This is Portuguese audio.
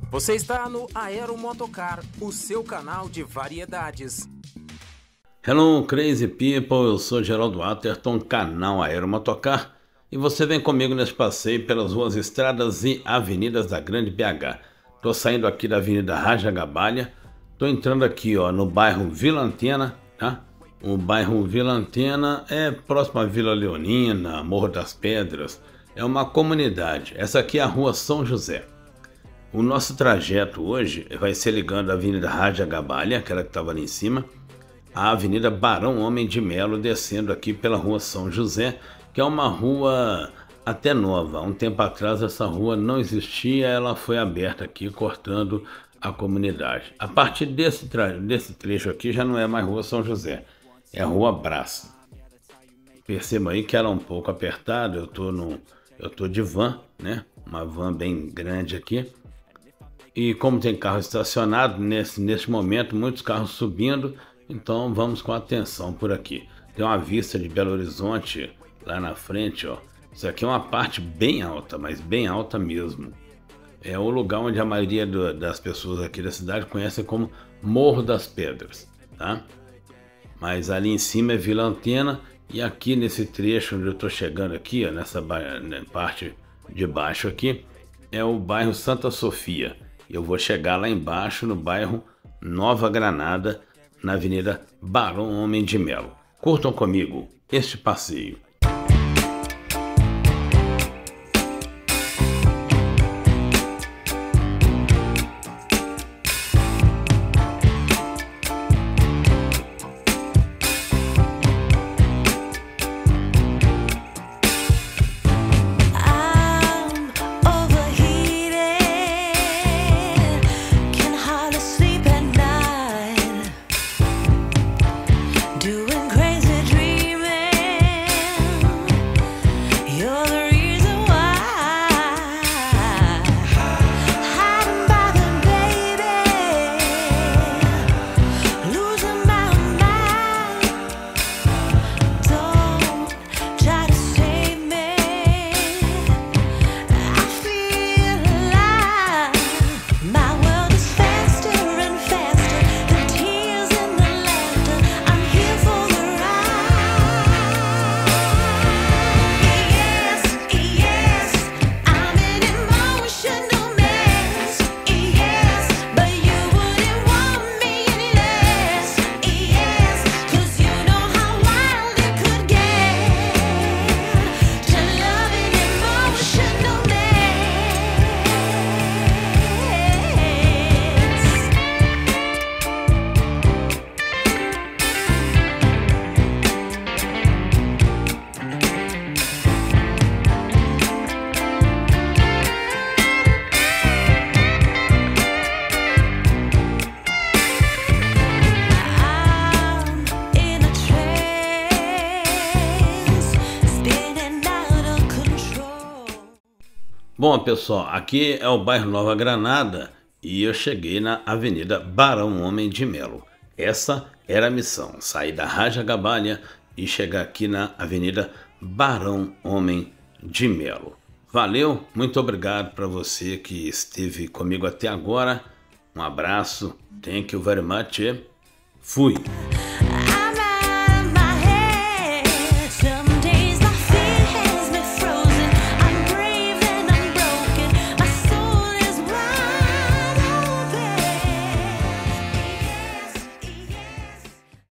Você está no Aero Motocar, o seu canal de variedades. Hello Crazy People, eu sou Geraldo Atherton, canal Aero Motocar, e você vem comigo nesse passeio pelas ruas, estradas e avenidas da Grande BH. Tô saindo aqui da Avenida Rajagabalha, tô entrando aqui no bairro Vila Antena, tá? O bairro Vila Antena é próximo à Vila Leonina, Morro das Pedras, é uma comunidade. Essa aqui é a Rua São José. O nosso trajeto hoje vai ser ligando a Avenida Rajagabalha, aquela que estava ali em cima, a Avenida Barão Homem de Melo, descendo aqui pela Rua São José, que é uma rua até nova. Há um tempo atrás essa rua não existia, ela foi aberta aqui, cortando a comunidade. A partir desse trecho aqui já não é mais Rua São José, é a Rua Brás. Perceba aí que ela é um pouco apertada, eu tô de van, né? Uma van bem grande aqui. E como tem carro estacionado, nesse momento, muitos carros subindo, então vamos com atenção por aqui. Tem uma vista de Belo Horizonte lá na frente, ó. Isso aqui é uma parte bem alta, mas bem alta mesmo. É o lugar onde a maioria das pessoas aqui da cidade conhecem como Morro das Pedras, tá? Mas ali em cima é Vila Antena, e aqui nesse trecho onde eu tô chegando aqui, ó, nessa parte de baixo aqui, é o bairro Santa Sofia. Eu vou chegar lá embaixo no bairro Nova Granada, na Avenida Barão Homem de Melo. Curtam comigo este passeio. Bom, pessoal, aqui é o bairro Nova Granada e eu cheguei na Avenida Barão Homem de Melo. Essa era a missão, sair da Rajagabalha e chegar aqui na Avenida Barão Homem de Melo. Valeu, muito obrigado para você que esteve comigo até agora. Um abraço, thank you very much, fui!